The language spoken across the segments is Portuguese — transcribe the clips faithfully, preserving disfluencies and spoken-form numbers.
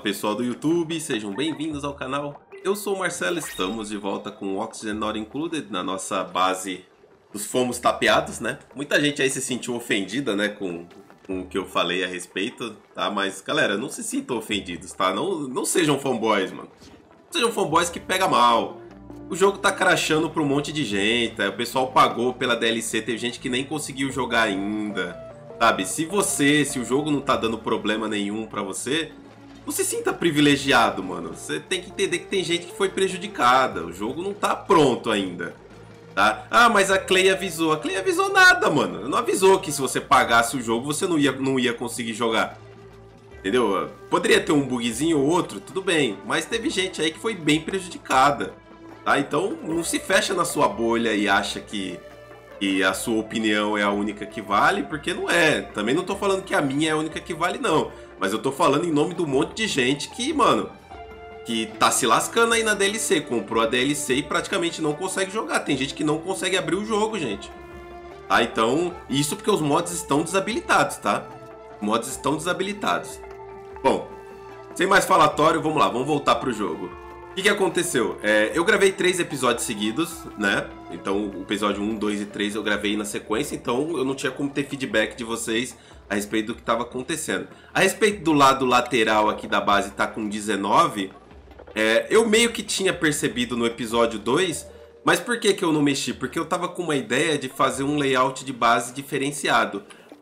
pessoal do YouTube, sejam bem-vindos ao canal. Eu sou o Marcelo, estamos de volta com o Oxygen Not Included na nossa base dos fomos tapeados, né? Muita gente aí se sentiu ofendida, né, com, com o que eu falei a respeito, tá? Mas, galera, não se sintam ofendidos, tá? Não, não sejam fanboys, mano. Não sejam fanboys que pega mal. O jogo tá crashando pra um monte de gente, tá? O pessoal pagou pela D L C, teve gente que nem conseguiu jogar ainda. Sabe, se você, se o jogo não tá dando problema nenhum pra você, não se sinta privilegiado, mano. Você tem que entender que tem gente que foi prejudicada. O jogo não tá pronto ainda, tá? Ah, mas a Clay avisou. A Clay avisou nada, mano. Não avisou que se você pagasse o jogo, você não ia, não ia conseguir jogar. Entendeu? Poderia ter um bugzinho ou outro, tudo bem. Mas teve gente aí que foi bem prejudicada, tá? Então não se fecha na sua bolha e acha que... E a sua opinião é a única que vale, porque não é. Também não tô falando que a minha é a única que vale, não. Mas eu tô falando em nome do monte de gente que, mano, que tá se lascando aí na D L C. Comprou a D L C e praticamente não consegue jogar. Tem gente que não consegue abrir o jogo, gente. Tá? Então, isso porque os mods estão desabilitados, tá? Os mods estão desabilitados. Bom, sem mais falatório, vamos lá, vamos voltar pro jogo. O que, que aconteceu? É, eu gravei três episódios seguidos, né? Então, o episódio um, dois e três eu gravei na sequência, então eu não tinha como ter feedback de vocês a respeito do que estava acontecendo. A respeito do lado lateral aqui da base tá com dezenove, é, eu meio que tinha percebido no episódio dois, mas por que que eu não mexi? Porque eu tava com uma ideia de fazer um layout de base diferenciado.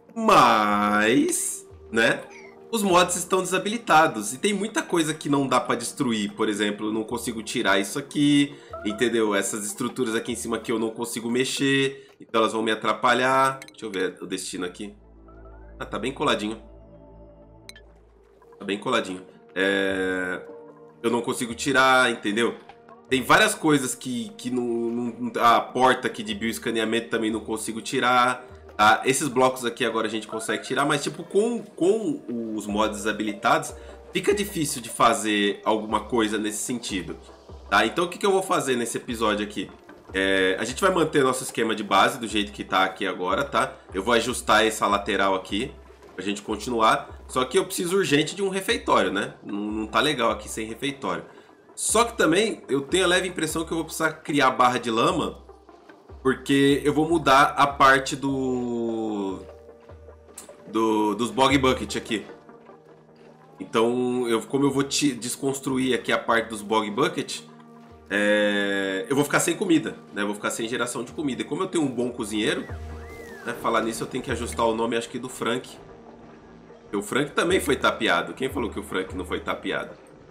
Mas, né? Os mods estão desabilitados e tem muita coisa que não dá pra destruir. Por exemplo, eu não consigo tirar isso aqui, entendeu? Essas estruturas aqui em cima que eu não consigo mexer, então elas vão me atrapalhar. Deixa eu ver o destino aqui. Ah, tá bem coladinho. Tá bem coladinho. É... Eu não consigo tirar, entendeu? Tem várias coisas que, que não, não... A porta aqui de bioescaneamento também não consigo tirar. Tá? Esses blocos aqui agora a gente consegue tirar, mas tipo, com, com os mods desabilitados, fica difícil de fazer alguma coisa nesse sentido. Tá? Então o que, que eu vou fazer nesse episódio aqui? É, a gente vai manter nosso esquema de base do jeito que tá aqui agora, tá? Eu vou ajustar essa lateral aqui pra gente continuar. Só que eu preciso urgente de um refeitório, né? Não, não tá legal aqui sem refeitório. Só que também eu tenho a leve impressão que eu vou precisar criar barra de lama, porque eu vou mudar a parte do, do dos bog bucket aqui. Então, eu, como eu vou te desconstruir aqui a parte dos bog bucket, é, eu vou ficar sem comida, né? Eu vou ficar sem geração de comida. E como eu tenho um bom cozinheiro, né? Falar nisso eu tenho que ajustar o nome, acho que do Frank. Porque o Frank também foi tapeado. Quem falou que o Frank não foi tapeado?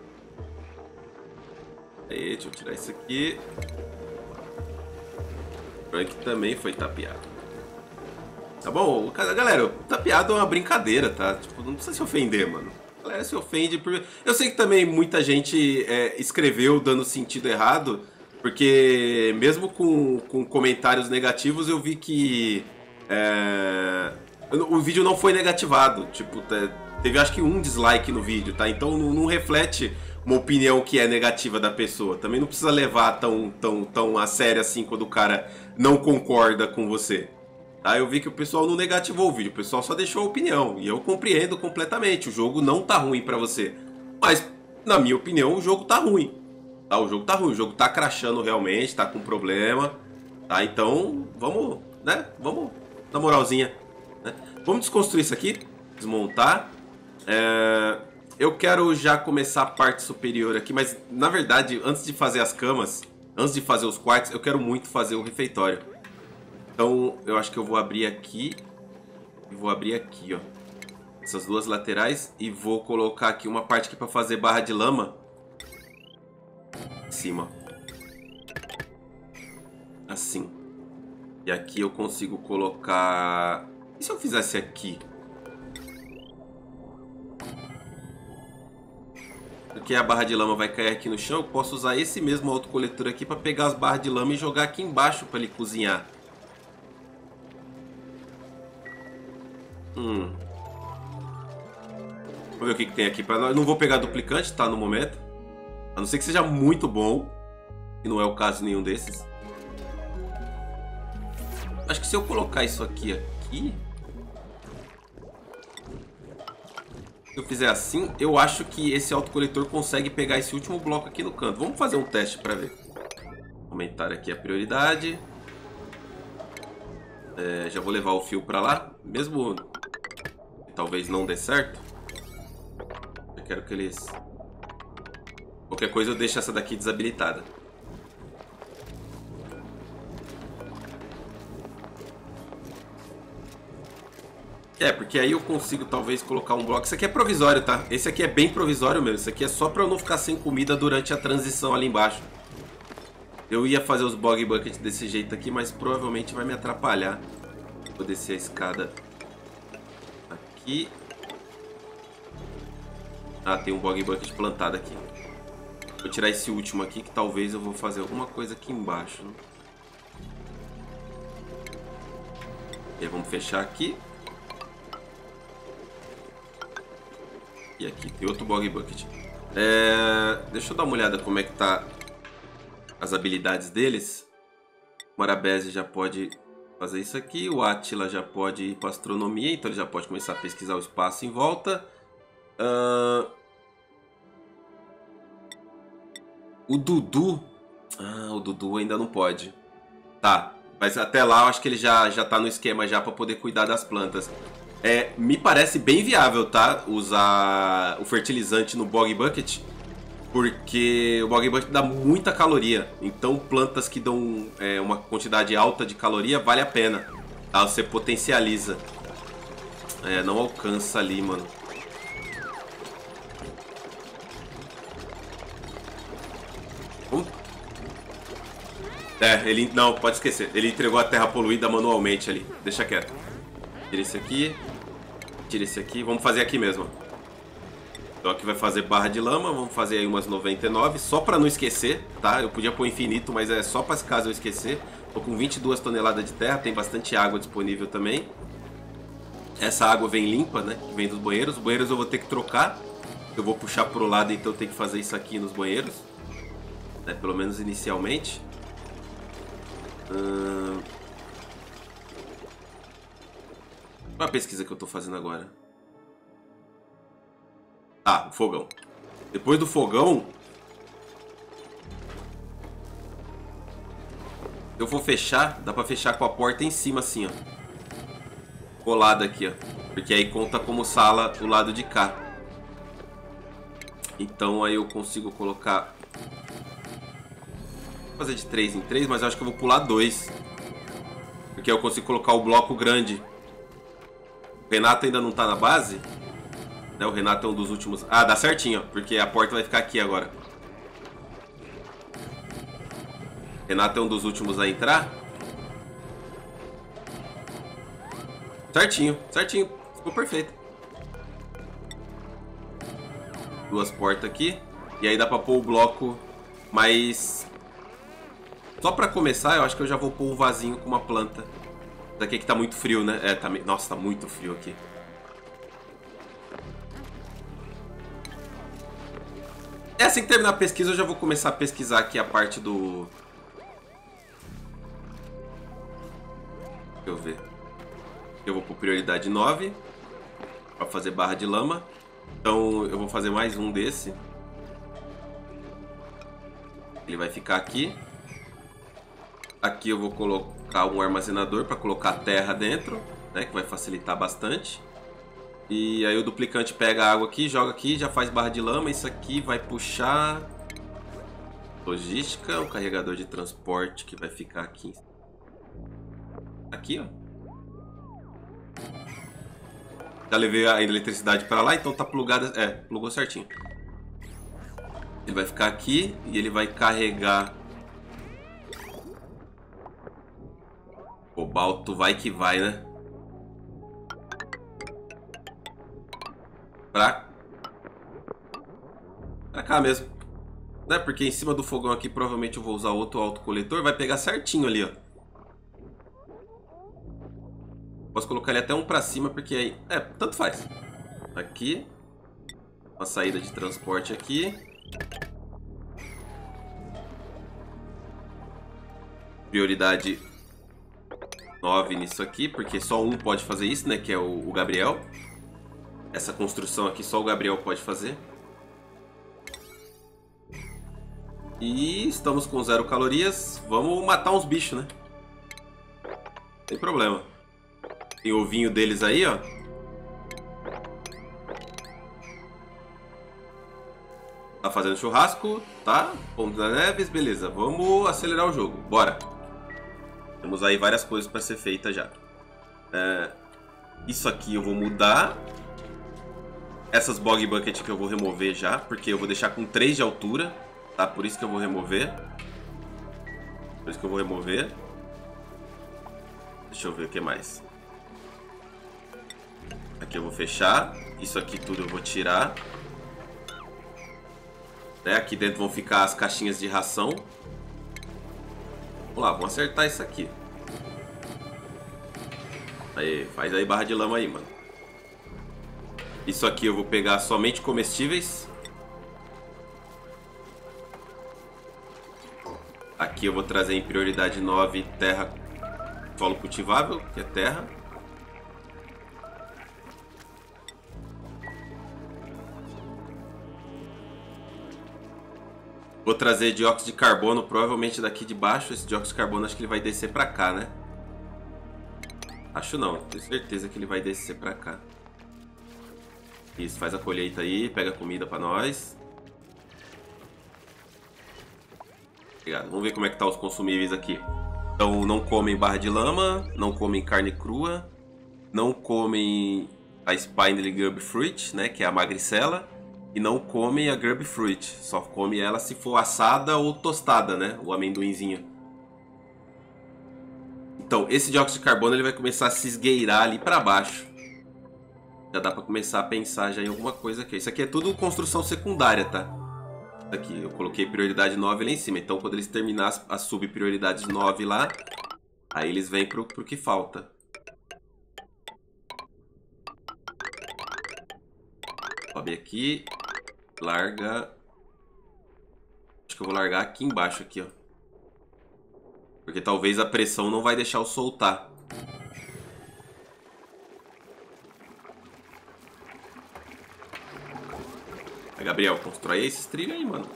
Aí, deixa eu tirar isso aqui. Frank também foi tapeado. Tá bom? Galera, o tapeado é uma brincadeira, tá? Tipo, não precisa se ofender, mano. A galera se ofende por... Eu sei que também muita gente é, escreveu dando sentido errado, porque mesmo com, com comentários negativos eu vi que é, o vídeo não foi negativado. Tipo, teve acho que um dislike no vídeo, tá? Então não, não reflete uma opinião que é negativa da pessoa. Também não precisa levar tão, tão, tão a sério assim quando o cara não concorda com você. Tá? Eu vi que o pessoal não negativou o vídeo, o pessoal só deixou a opinião. E eu compreendo completamente, o jogo não tá ruim pra você. Mas, na minha opinião, o jogo tá ruim. Tá? O jogo tá ruim, o jogo tá crashando realmente, tá com problema. Tá? Então, vamos, né? Vamos na moralzinha. Né? Vamos desconstruir isso aqui, desmontar. É... Eu quero já começar a parte superior aqui, mas na verdade, antes de fazer as camas, antes de fazer os quartos, eu quero muito fazer o refeitório. Então, eu acho que eu vou abrir aqui e vou abrir aqui, ó. Essas duas laterais e vou colocar aqui uma parte aqui para fazer barra de lama. Em cima. Assim. E aqui eu consigo colocar... E se eu fizesse aqui? Porque a barra de lama vai cair aqui no chão, eu posso usar esse mesmo autocoletor aqui para pegar as barras de lama e jogar aqui embaixo para ele cozinhar. Hum. Vamos ver o que, que tem aqui para nós. Não vou pegar duplicante, tá, no momento. A não ser que seja muito bom. E não é o caso nenhum desses. Acho que se eu colocar isso aqui aqui... Se eu fizer assim, eu acho que esse autocoletor consegue pegar esse último bloco aqui no canto. Vamos fazer um teste para ver. Aumentar aqui a prioridade. É, já vou levar o fio para lá. Mesmo que talvez não dê certo. Eu quero que eles... Qualquer coisa eu deixo essa daqui desabilitada. É, porque aí eu consigo talvez colocar um bloco. Isso aqui é provisório, tá? Esse aqui é bem provisório mesmo. Isso aqui é só pra eu não ficar sem comida durante a transição ali embaixo. Eu ia fazer os bog buckets desse jeito aqui, mas provavelmente vai me atrapalhar. Vou descer a escada aqui. Ah, tem um bog bucket plantado aqui. Vou tirar esse último aqui, que talvez eu vou fazer alguma coisa aqui embaixo, né? E aí vamos fechar aqui. E aqui tem outro bog bucket. É... Deixa eu dar uma olhada como é que tá as habilidades deles. O Marabese já pode fazer isso aqui. O Attila já pode ir para astronomia, então ele já pode começar a pesquisar o espaço em volta. Uh... O Dudu... Ah, o Dudu ainda não pode. Tá, mas até lá eu acho que ele já, já tá no esquema já para poder cuidar das plantas. É, me parece bem viável, tá? Usar o fertilizante no Bog Bucket. Porque o Bog Bucket dá muita caloria. Então plantas que dão é, uma quantidade alta de caloria vale a pena. Tá? Você potencializa. É, não alcança ali, mano. Vamos... É, ele... Não, pode esquecer. Ele entregou a terra poluída manualmente ali. Deixa quieto. Tira esse aqui. Tira esse aqui. Vamos fazer aqui mesmo. Então aqui vai fazer barra de lama. Vamos fazer aí umas noventa e nove. Só pra não esquecer, tá? Eu podia pôr infinito, mas é só pra caso eu esquecer. Tô com vinte e duas toneladas de terra. Tem bastante água disponível também. Essa água vem limpa, né? Que vem dos banheiros. Os banheiros eu vou ter que trocar. Eu vou puxar pro lado, então eu tenho que fazer isso aqui nos banheiros. Né? Pelo menos inicialmente. Hum... Qual é a pesquisa que eu tô fazendo agora? Ah, o fogão. Depois do fogão, eu vou fechar. Dá pra fechar com a porta em cima assim, ó. Colada aqui, ó. Porque aí conta como sala o lado de cá. Então aí eu consigo colocar... Vou fazer de três em três, mas eu acho que eu vou pular dois. Porque eu consigo colocar o bloco grande. O Renato ainda não tá na base. Né? O Renato é um dos últimos... Ah, dá certinho, ó, porque a porta vai ficar aqui agora. O Renato é um dos últimos a entrar. Certinho, certinho. Ficou perfeito. Duas portas aqui. E aí dá pra pôr o bloco. Mas... Só pra começar, eu acho que eu já vou pôr um vasinho com uma planta. Daqui que tá muito frio, né? É, tá... Nossa, tá muito frio aqui. É, assim que terminar a pesquisa, eu já vou começar a pesquisar aqui a parte do... Deixa eu ver. Eu vou por prioridade nove. Pra fazer barra de lama. Então eu vou fazer mais um desse. Ele vai ficar aqui. Aqui eu vou colocar um armazenador para colocar terra dentro, né, que vai facilitar bastante. E aí o duplicante pega a água aqui, joga aqui, já faz barra de lama. Isso aqui vai puxar logística, o carregador de transporte que vai ficar aqui. Aqui, ó. Já levei a eletricidade para lá, então tá plugada. É, plugou certinho. Ele vai ficar aqui e ele vai carregar. Cobalto vai que vai, né? Pra... pra cá mesmo. Né? Porque em cima do fogão aqui provavelmente eu vou usar outro autocoletor. Vai pegar certinho ali, ó. Posso colocar ele até um pra cima, porque aí... É, tanto faz. Aqui. Uma saída de transporte aqui. Prioridade nove nisso aqui, porque só um pode fazer isso, né? Que é o, o Gabriel. Essa construção aqui só o Gabriel pode fazer. E estamos com zero calorias. Vamos matar uns bichos, né? Sem problema. Tem o ovinho deles aí, ó. Tá fazendo churrasco, tá? Ponto da Neves, beleza. Vamos acelerar o jogo, bora. Temos aí várias coisas para ser feitas já. É, isso aqui eu vou mudar. Essas Bog Bucket que eu vou remover já, porque eu vou deixar com três de altura, tá? Por isso que eu vou remover. Por isso que eu vou remover. Deixa eu ver o que mais. Aqui eu vou fechar. Isso aqui tudo eu vou tirar. Né? Aqui dentro vão ficar as caixinhas de ração. Vamos lá, vamos acertar isso aqui. Aí, faz aí barra de lama aí, mano. Isso aqui eu vou pegar somente comestíveis. Aqui eu vou trazer em prioridade nove terra, solo cultivável, que é terra. Vou trazer dióxido de carbono, provavelmente daqui de baixo. Esse dióxido de carbono acho que ele vai descer pra cá, né? Acho não, tenho certeza que ele vai descer pra cá. Isso, faz a colheita aí, pega comida pra nós. Obrigado. Vamos ver como é que tá os consumíveis aqui. Então, não comem barra de lama, não comem carne crua, não comem a Spindly Grub Fruit, né, que é a magricela. E não comem a Grub Fruit, só come ela se for assada ou tostada, né? O amendoinzinho. Então, esse dióxido de carbono ele vai começar a se esgueirar ali para baixo. Já dá para começar a pensar já em alguma coisa aqui. Isso aqui é tudo construção secundária, tá? Aqui, eu coloquei prioridade nove lá em cima. Então, quando eles terminarem as subprioridades nove lá, aí eles vêm pro, pro que falta. Sobe aqui. Larga. Acho que eu vou largar aqui embaixo aqui, ó. Porque talvez a pressão não vai deixar eu soltar. Aí, Gabriel, constrói esses trilhos aí, mano.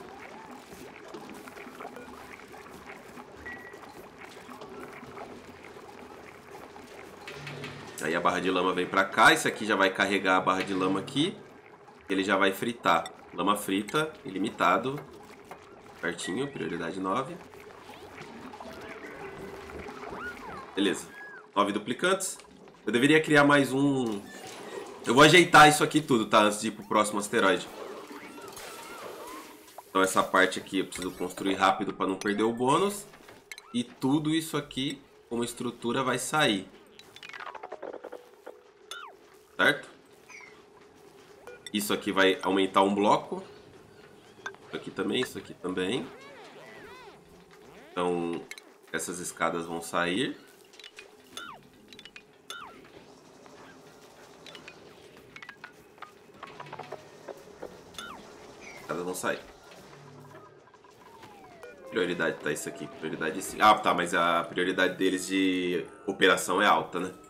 Aí a barra de lama vem pra cá. Esse aqui já vai carregar a barra de lama aqui. Ele já vai fritar. Lama frita, ilimitado. Pertinho, prioridade nove. Beleza. nove duplicantes. Eu deveria criar mais um... Eu vou ajeitar isso aqui tudo, tá? Antes de ir pro próximo asteroide. Então essa parte aqui eu preciso construir rápido para não perder o bônus. E tudo isso aqui, como estrutura, vai sair. Certo? Isso aqui vai aumentar um bloco. Isso aqui também, isso aqui também. Então, essas escadas vão sair. As escadas vão sair. Prioridade tá isso aqui. Prioridade sim. Ah, tá, mas a prioridade deles de operação é alta, né?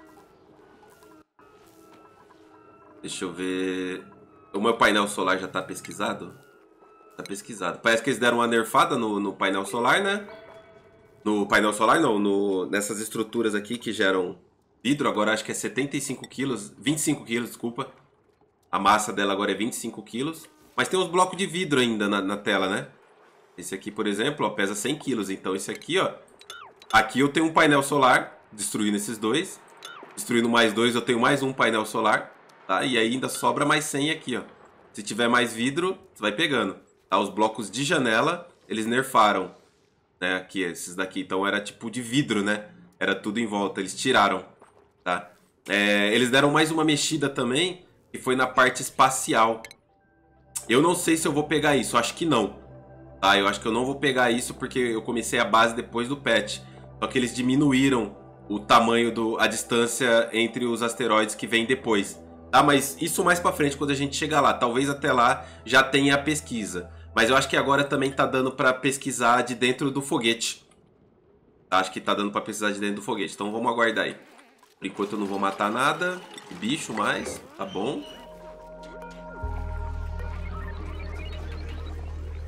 Deixa eu ver... O meu painel solar já tá pesquisado? Tá pesquisado. Parece que eles deram uma nerfada no, no painel solar, né? No painel solar não, no, nessas estruturas aqui que geram vidro. Agora acho que é setenta e cinco quilos, vinte e cinco quilos, desculpa. A massa dela agora é vinte e cinco quilos. Mas tem uns blocos de vidro ainda na, na tela, né? Esse aqui, por exemplo, ó, pesa cem quilos. Então esse aqui, ó... Aqui eu tenho um painel solar, destruindo esses dois. Destruindo mais dois, eu tenho mais um painel solar. Tá? E aí ainda sobra mais cem aqui, ó. Se tiver mais vidro, você vai pegando. Tá? Os blocos de janela, eles nerfaram. Né? Aqui, esses daqui. Então era tipo de vidro, né? Era tudo em volta. Eles tiraram. Tá? É, eles deram mais uma mexida também, que foi na parte espacial. Eu não sei se eu vou pegar isso. Acho que não. Tá? Eu acho que eu não vou pegar isso porque eu comecei a base depois do patch. Só que eles diminuíram o tamanho, do, a distância entre os asteroides que vem depois. Tá, mas isso mais pra frente, quando a gente chegar lá. Talvez até lá já tenha a pesquisa. Mas eu acho que agora também tá dando pra pesquisar de dentro do foguete. Acho que tá dando pra pesquisar de dentro do foguete. Então vamos aguardar aí. Por enquanto eu não vou matar nada de bicho mais. Tá bom.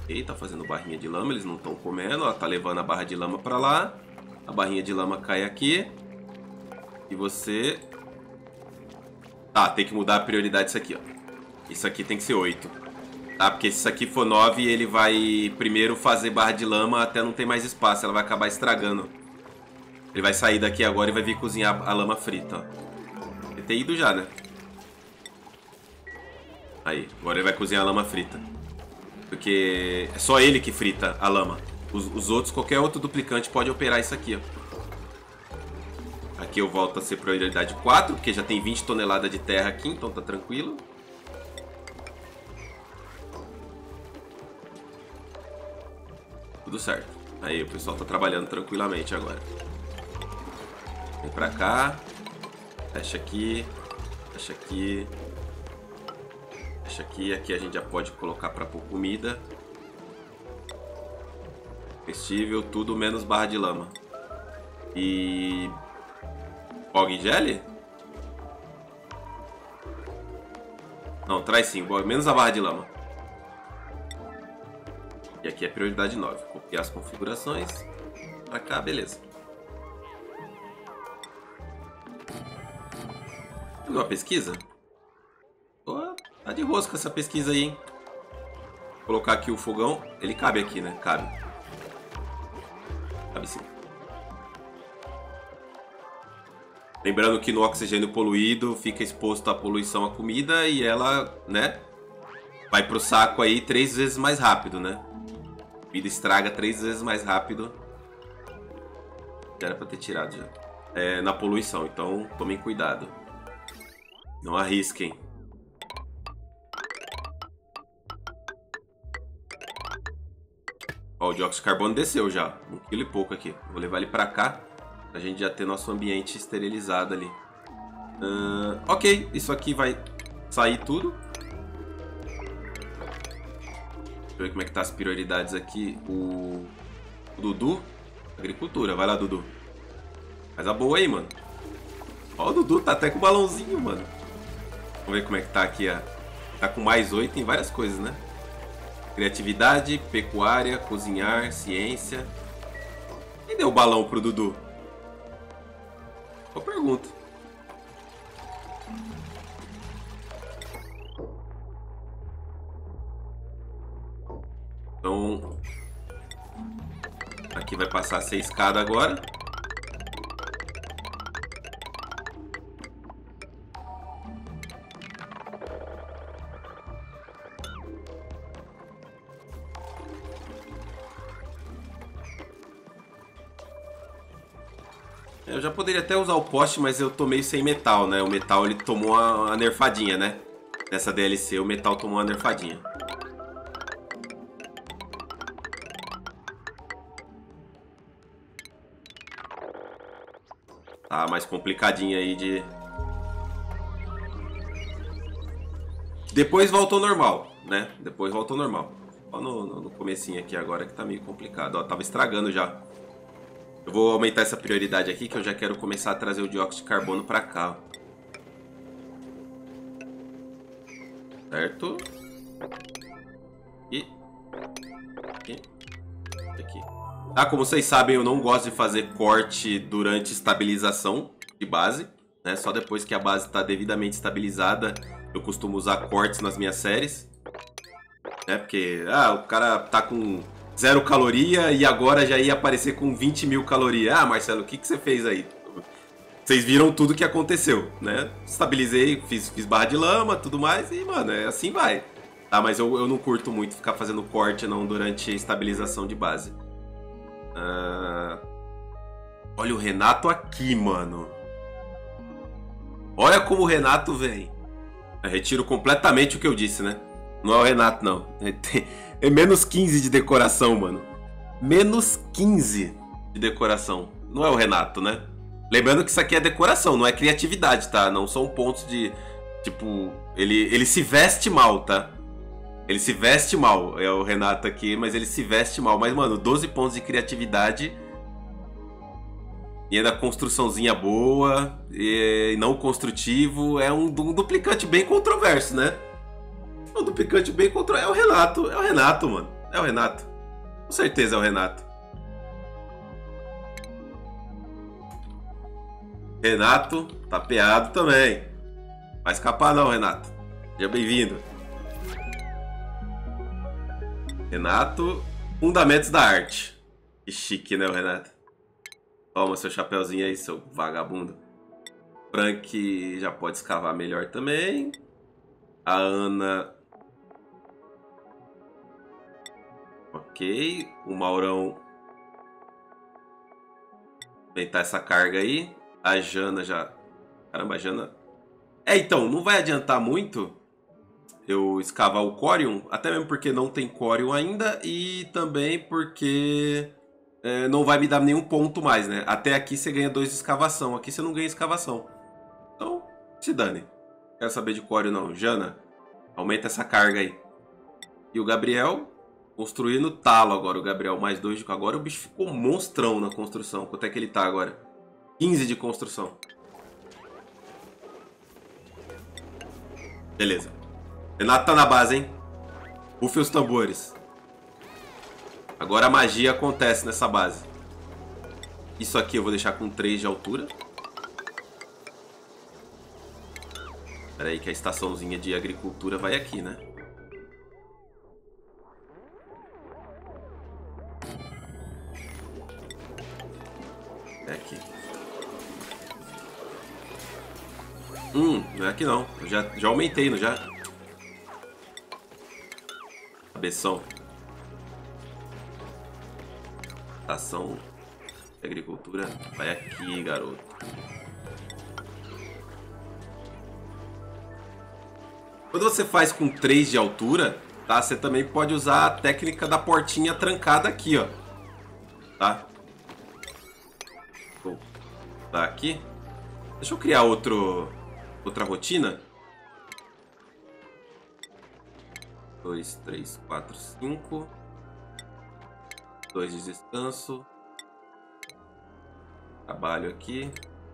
Ok, tá fazendo barrinha de lama, eles não estão comendo, ó, tá levando a barra de lama pra lá. A barrinha de lama cai aqui. E você... Tá, tem que mudar a prioridade disso aqui, ó. Isso aqui tem que ser oito. Tá, porque se isso aqui for nove, ele vai primeiro fazer barra de lama até não ter mais espaço. Ela vai acabar estragando. Ele vai sair daqui agora e vai vir cozinhar a lama frita, ó. Ele tem ido já, né? Aí, agora ele vai cozinhar a lama frita. Porque é só ele que frita a lama. Os, os outros, qualquer outro duplicante pode operar isso aqui, ó. Aqui eu volto a ser prioridade quatro, porque já tem vinte toneladas de terra aqui, então tá tranquilo. Tudo certo. Aí, o pessoal tá trabalhando tranquilamente agora. Vem pra cá. Fecha aqui. Fecha aqui. Fecha aqui. Aqui a gente já pode colocar pra pôr comida. Vestível, tudo menos barra de lama. E... Bog Jelly? Não, traz sim. Menos a barra de lama. E aqui é prioridade nove. Copiar as configurações. Pra cá, beleza. Viu a pesquisa? Pô, tá de rosca essa pesquisa aí, hein? Vou colocar aqui o fogão. Ele cabe aqui, né? Cabe. Cabe sim. Lembrando que no oxigênio poluído fica exposto à poluição a comida e ela, né, vai pro saco aí três vezes mais rápido, né? A comida estraga três vezes mais rápido. Já era pra ter tirado já. É, na poluição, então tomem cuidado. Não arrisquem. Ó, o dióxido de carbono desceu já. Um quilo e pouco aqui. Vou levar ele pra cá. Pra gente já ter nosso ambiente esterilizado ali. Uh, ok, isso aqui vai sair tudo. Deixa eu ver como é que tá as prioridades aqui. O, o Dudu. Agricultura, vai lá, Dudu. Faz a boa aí, mano. Ó, o Dudu tá até com o balãozinho, mano. Vamos ver como é que tá aqui, ó. Tá com mais oito em várias coisas, né? Criatividade, pecuária, cozinhar, ciência. Quem deu o balão pro Dudu? Boa pergunta. Então, aqui vai passar a ser escada agora. Eu já poderia até usar o poste, mas eu tô meio sem metal, né? O metal, ele tomou uma, uma nerfadinha, né? Nessa D L C, o metal tomou uma nerfadinha. Tá mais complicadinho aí de... Depois voltou normal, né? Depois voltou normal. Só no, no, no comecinho aqui agora que tá meio complicado. Ó, tava estragando já. Eu vou aumentar essa prioridade aqui, que eu já quero começar a trazer o dióxido de carbono pra cá. Certo? E... Aqui. Aqui. Ah, como vocês sabem, eu não gosto de fazer corte durante estabilização de base, né? Só depois que a base está devidamente estabilizada, eu costumo usar cortes nas minhas séries. Né? Porque, ah, o cara tá com... Zero caloria e agora já ia aparecer com vinte mil calorias. Ah, Marcelo, o que, que você fez aí? Vocês viram tudo que aconteceu, né? Estabilizei, fiz, fiz barra de lama, tudo mais e, mano, é assim vai. Tá, mas eu, eu não curto muito ficar fazendo corte, não, durante a estabilização de base. Ah... Olha o Renato aqui, mano. Olha como o Renato vem. Eu retiro completamente o que eu disse, né? Não é o Renato, não. É menos quinze de decoração, mano. Menos quinze de decoração. Não é o Renato, né? Lembrando que isso aqui é decoração, não é criatividade, tá? Não são pontos de... Tipo, ele, ele se veste mal, tá? Ele se veste mal. É o Renato aqui, mas ele se veste mal. Mas, mano, doze pontos de criatividade. E ainda construçãozinha boa. E não construtivo. É um, um duplicante bem controverso, né? Um duplicante bem controverso. É o Renato. É o Renato, mano. É o Renato. Com certeza é o Renato. Renato, tapeado também. Vai escapar não, Renato. Seja bem-vindo. Renato, Fundamentos da Arte. Que chique, né, o Renato? Toma seu chapeuzinho aí, seu vagabundo. Frank já pode escavar melhor também. A Ana... Ok. O Maurão... Aumentar essa carga aí. A Jana já... Caramba, a Jana... É, então, não vai adiantar muito eu escavar o Corium, até mesmo porque não tem Corium ainda e também porque é, não vai me dar nenhum ponto mais, né? Até aqui você ganha dois de escavação, aqui você não ganha escavação. Então, se dane. Não quero saber de Corium não. Jana, aumenta essa carga aí. E o Gabriel, construindo talo agora. O Gabriel mais dois de... Agora o bicho ficou monstrão na construção. Quanto é que ele tá agora? quinze de construção. Beleza. Renato tá na base, hein? Rufe os tambores. Agora a magia acontece nessa base. Isso aqui eu vou deixar com três de altura. Espera aí que a estaçãozinha de agricultura vai aqui, né? É aqui. Hum, não é aqui não. Eu já, já aumentei, não já? Cabeção. Estação de agricultura. Vai aqui, garoto. Quando você faz com três de altura, tá? Você também pode usar a técnica da portinha trancada aqui, ó. Tá? Vou dar aqui. Deixa eu criar outro, outra rotina. dois, três, quatro, cinco. dois de descanso. Trabalho aqui.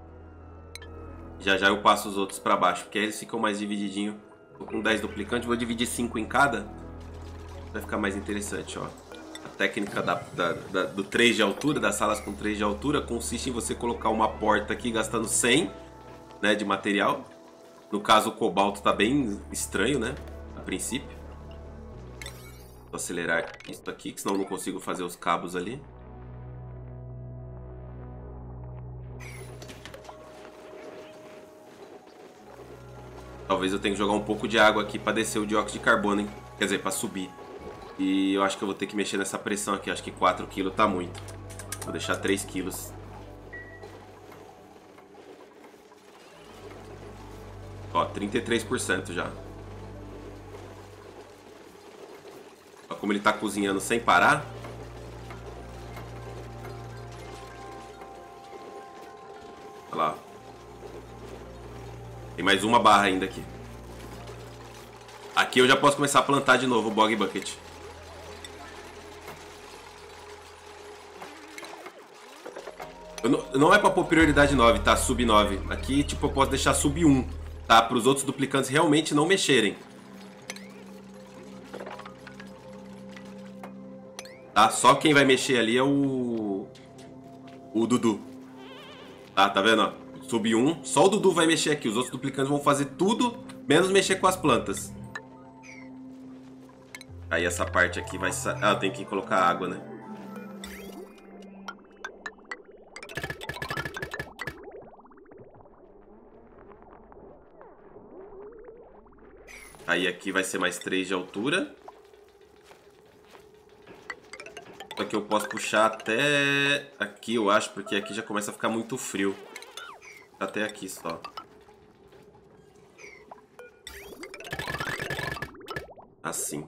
Já já eu passo os outros para baixo, porque aí eles ficam mais divididinho. Tô com dez duplicantes, vou dividir cinco em cada. Vai ficar mais interessante, ó. A técnica da, da, da, do três de altura, das salas com três de altura, consiste em você colocar uma porta aqui gastando cem, né, de material. No caso, o cobalto tá bem estranho, né, a princípio. Vou acelerar isso aqui, que senão eu não consigo fazer os cabos ali. Talvez eu tenha que jogar um pouco de água aqui para descer o dióxido de carbono, hein? Quer dizer, para subir. E eu acho que eu vou ter que mexer nessa pressão aqui. Acho que quatro quilos tá muito. Vou deixar três quilos. Ó, trinta e três por cento já. Ó, como ele tá cozinhando sem parar. Olha lá. Tem mais uma barra ainda aqui. Aqui eu já posso começar a plantar de novo o Bog Bucket. Eu não, não é pra pôr prioridade nove, tá? Sub nove. Aqui, tipo, eu posso deixar sub um, tá? Para os outros duplicantes realmente não mexerem. Tá? Só quem vai mexer ali é o... O Dudu. Tá? Tá vendo? Ó? Sub um. Só o Dudu vai mexer aqui. Os outros duplicantes vão fazer tudo, menos mexer com as plantas. Aí essa parte aqui vai... Sa... Ah, tem que colocar água, né? Aí aqui vai ser mais três de altura. Só que eu posso puxar até aqui, eu acho, porque aqui já começa a ficar muito frio. Até aqui só. Assim.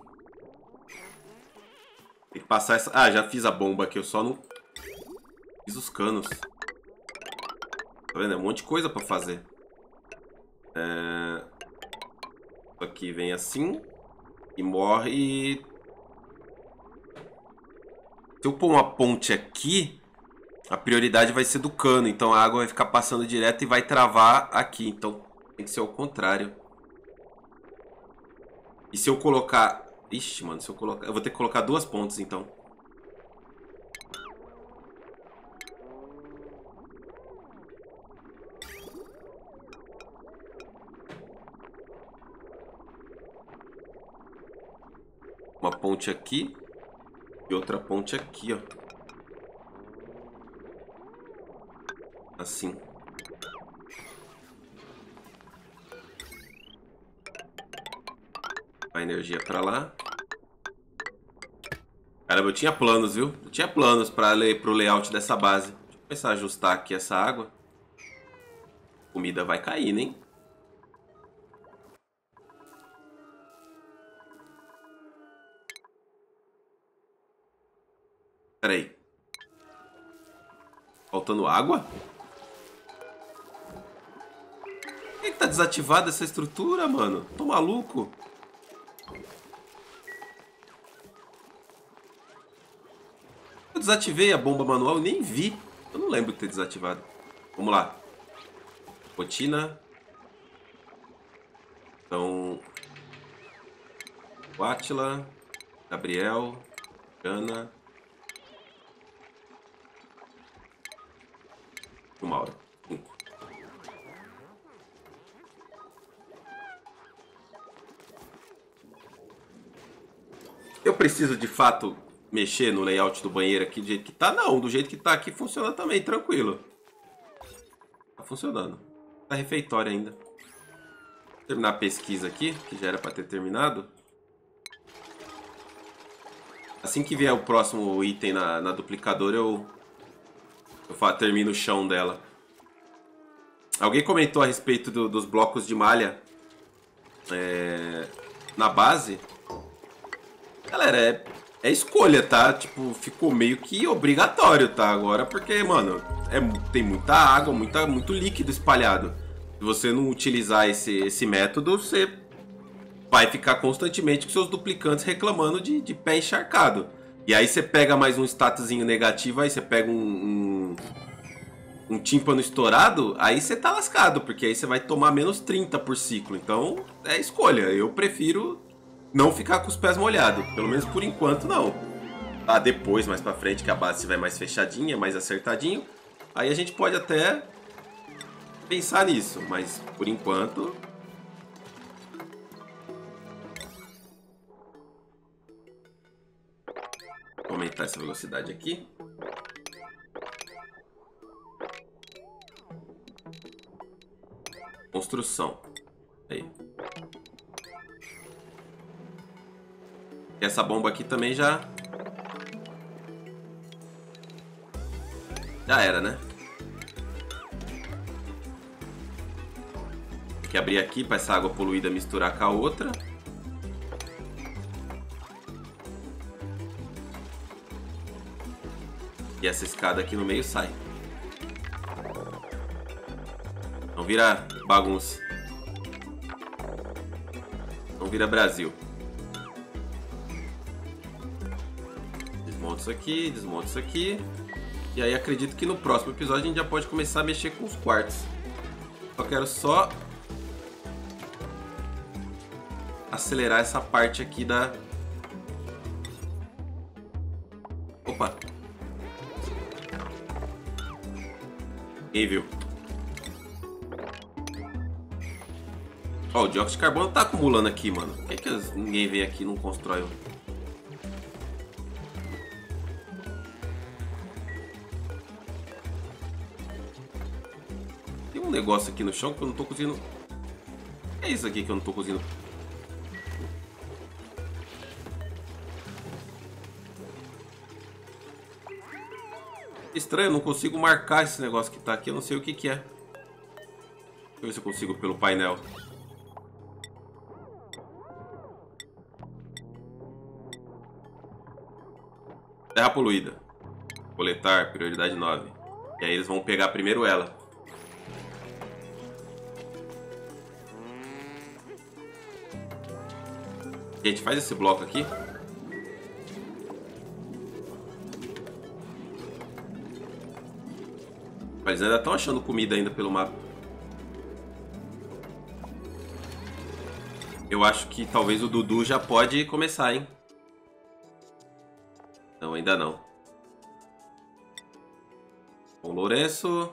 Tem que passar essa... Ah, já fiz a bomba aqui, eu só não... Fiz os canos. Tá vendo? É um monte de coisa pra fazer. É... Isso aqui vem assim. E morre... Se eu pôr uma ponte aqui... A prioridade vai ser do cano, então a água vai ficar passando direto e vai travar aqui. Então tem que ser o contrário. E se eu colocar Ixi, mano, se eu colocar... Eu vou ter que colocar duas pontes, então. Uma ponte aqui e outra ponte aqui, ó. Assim. A energia pra lá. Caramba, eu tinha planos, viu? Eu tinha planos para ler pro layout dessa base. Deixa eu começar a ajustar aqui essa água. A comida vai cair, hein? Pera aí. Faltando água? Por que, que tá desativada essa estrutura, mano? Tô maluco. Eu desativei a bomba manual e nem vi. Eu não lembro de ter desativado. Vamos lá. Rotina. Então... Átila. Gabriel. Ana. Uma hora. Cinco. Eu preciso de fato mexer no layout do banheiro aqui do jeito que tá? Não, do jeito que tá aqui funciona também, tranquilo. Tá funcionando. Tá refeitório ainda. Vou terminar a pesquisa aqui, que já era pra ter terminado. Assim que vier o próximo item na, na duplicadora, eu, eu falo, termino o chão dela. Alguém comentou a respeito do, dos blocos de malha é, na base. Galera, é, é escolha, tá? Tipo, ficou meio que obrigatório, tá? Agora, porque, mano, é, tem muita água, muita, muito líquido espalhado. Se você não utilizar esse, esse método, você vai ficar constantemente com seus duplicantes reclamando de, de pé encharcado. E aí você pega mais um statuszinho negativo, aí você pega um, um, um tímpano estourado, aí você tá lascado, porque aí você vai tomar menos trinta por ciclo. Então, é escolha. Eu prefiro não ficar com os pés molhados. Pelo menos por enquanto, não. Tá, depois, mais pra frente, que a base estiver mais fechadinha, mais acertadinho, aí a gente pode até pensar nisso. Mas, por enquanto... Vou aumentar essa velocidade aqui. Construção. Aí. E essa bomba aqui também já... Já era, né? Tem que abrir aqui para essa água poluída misturar com a outra. E essa escada aqui no meio sai. Não vira bagunça. Não vira Brasil. Desmonta isso aqui, desmonta isso aqui. E aí acredito que no próximo episódio a gente já pode começar a mexer com os quartos. Só quero só acelerar essa parte aqui da... Opa! Quem viu? Ó, o dióxido de carbono tá acumulando aqui, mano. Por que, que ninguém vem aqui e não constrói um? Tem um negócio aqui no chão que eu não tô conseguindo... É isso aqui que eu não tô conseguindo... Estranho, eu não consigo marcar esse negócio que tá aqui, eu não sei o que que é. Deixa eu ver se eu consigo pelo painel. Terra poluída. Coletar, prioridade nove. E aí eles vão pegar primeiro ela. Gente, faz esse bloco aqui. Mas ainda estão achando comida ainda pelo mapa. Eu acho que talvez o Dudu já pode começar, hein? Não, ainda não. Bom, Lourenço.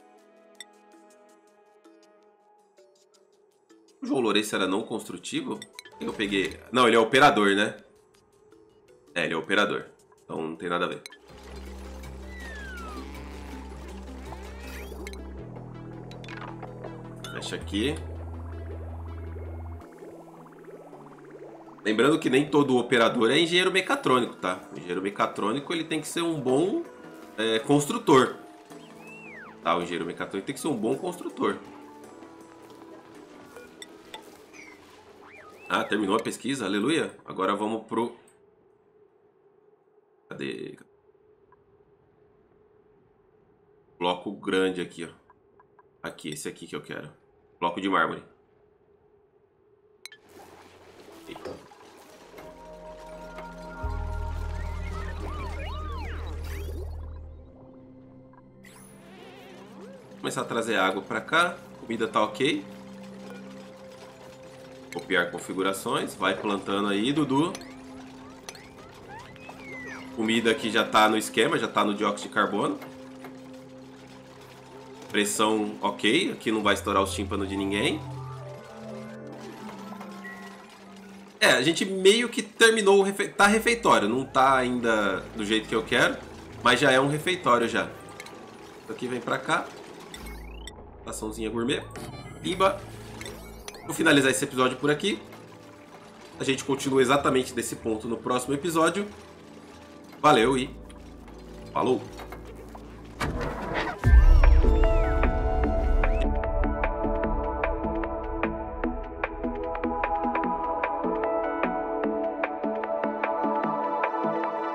O João Lourenço era não construtivo? Eu peguei... Não, ele é operador, né? É, ele é operador. Então não tem nada a ver. Fecha aqui. Lembrando que nem todo operador é engenheiro mecatrônico, tá? O engenheiro mecatrônico ele tem que ser um bom é, construtor. Tá, o engenheiro mecatrônico tem que ser um bom construtor. Ah, terminou a pesquisa, aleluia. Agora vamos pro... Cadê? Bloco grande aqui, ó. Aqui, esse aqui que eu quero. Bloco de mármore. Eita. Começar a trazer água para cá. Comida tá ok. Copiar configurações. Vai plantando aí, Dudu. Comida aqui já tá no esquema, já tá no dióxido de carbono. Pressão ok. Aqui não vai estourar os tímpanos de ninguém. É, a gente meio que terminou o refe... tá refeitório. Não tá ainda do jeito que eu quero, mas já é um refeitório já. Isso aqui vem pra cá. Açãozinha gourmet. Iba. Vou finalizar esse episódio por aqui. A gente continua exatamente desse ponto no próximo episódio. Valeu e falou!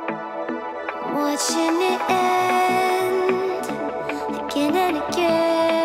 Watching it end again and again.